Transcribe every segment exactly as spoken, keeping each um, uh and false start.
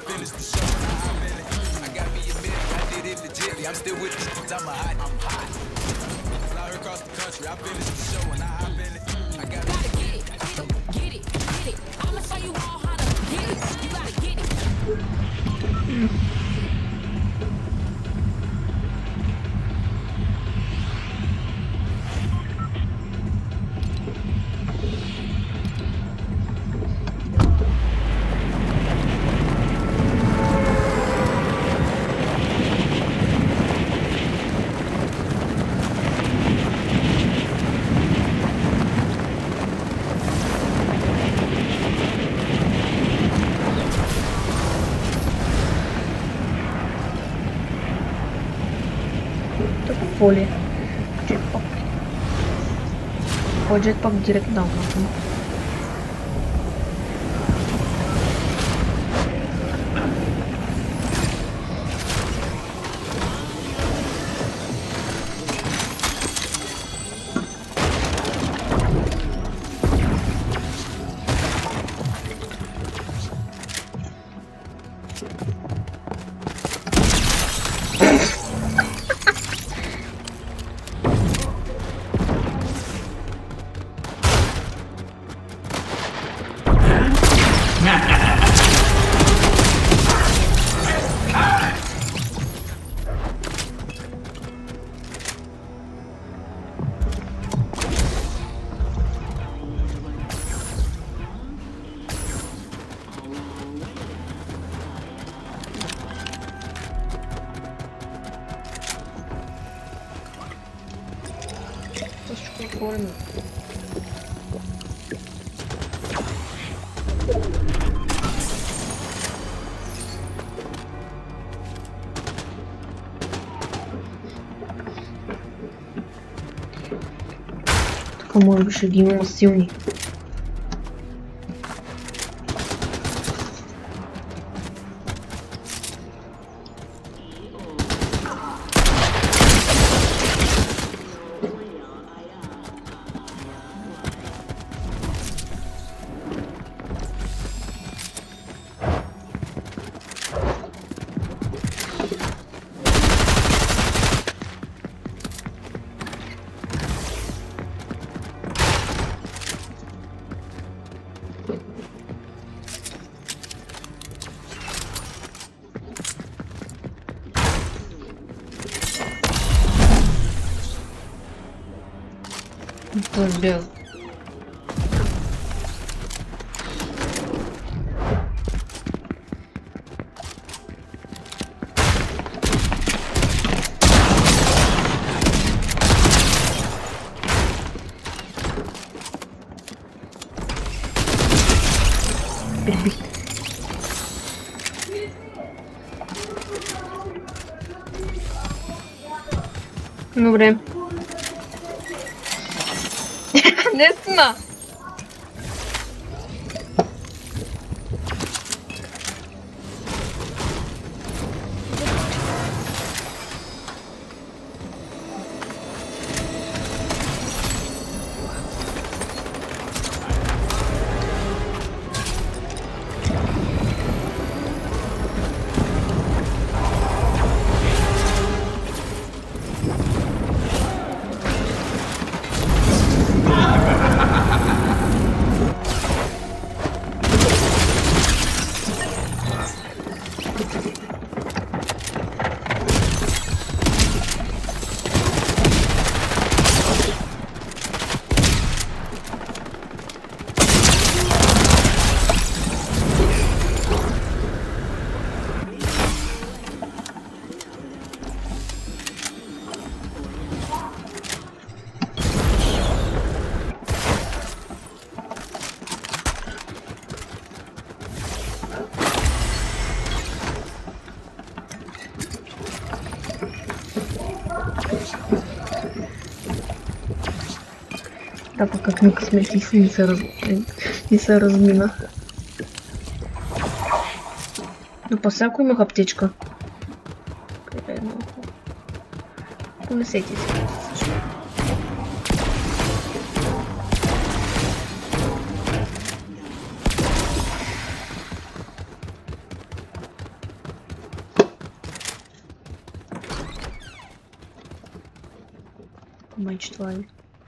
finished the show and I hop in it. I gotta be admitted, I did it legitly. I'm still with the I'm a hot, I'm hot. Fly her across the country, I finished the show and I hop in it. I gotta get it, get it, get it. I'ma show you all how to get it. You gotta get it. Поле. Джетпак. О, джетпак директ даун. Прикольно. Така може би ще ги има силни. Кто сбил? Перебить. Ну, время. Наистина. Так как на косметичный не се, раз... не се размина. Но по всяко имах аптечка. Понесете си. Mać twój.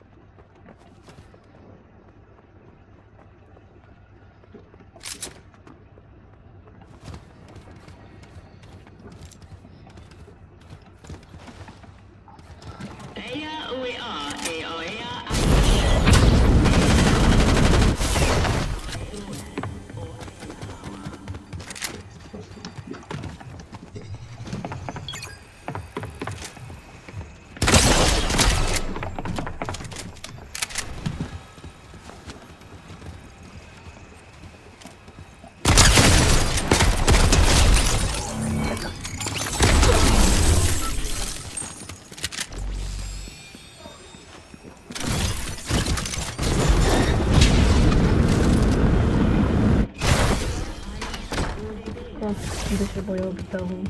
Będę się boję obitawu.